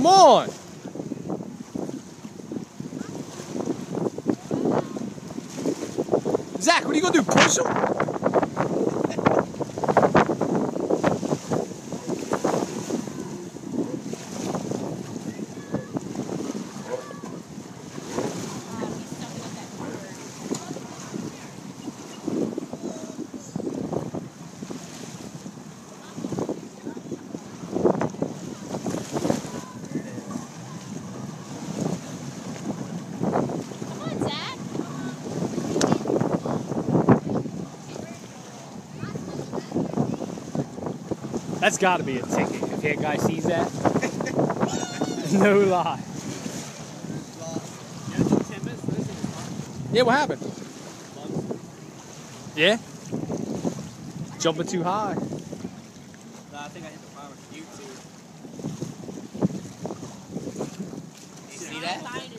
Come on. Zach, what are you gonna do? Push him? That's got to be a ticket if that guy sees that. No lie. Yeah, what happened? Yeah? Jumping too high. No, I think I hit the bottom of YouTube. You see that?